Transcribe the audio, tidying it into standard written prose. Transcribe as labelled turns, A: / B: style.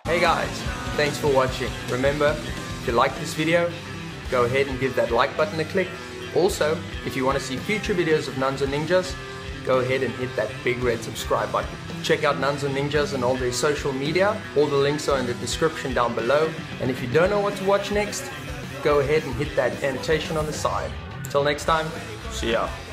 A: Hey guys, thanks for watching. Remember, if you like this video, go ahead and give that like button a click. Also, if you want to see future videos of Nuns or Ninjas, go ahead and hit that big red subscribe button. Check out Nuns or Ninjas and all their social media. All the links are in the description down below. And if you don't know what to watch next, go ahead and hit that annotation on the side. Till next time, see ya.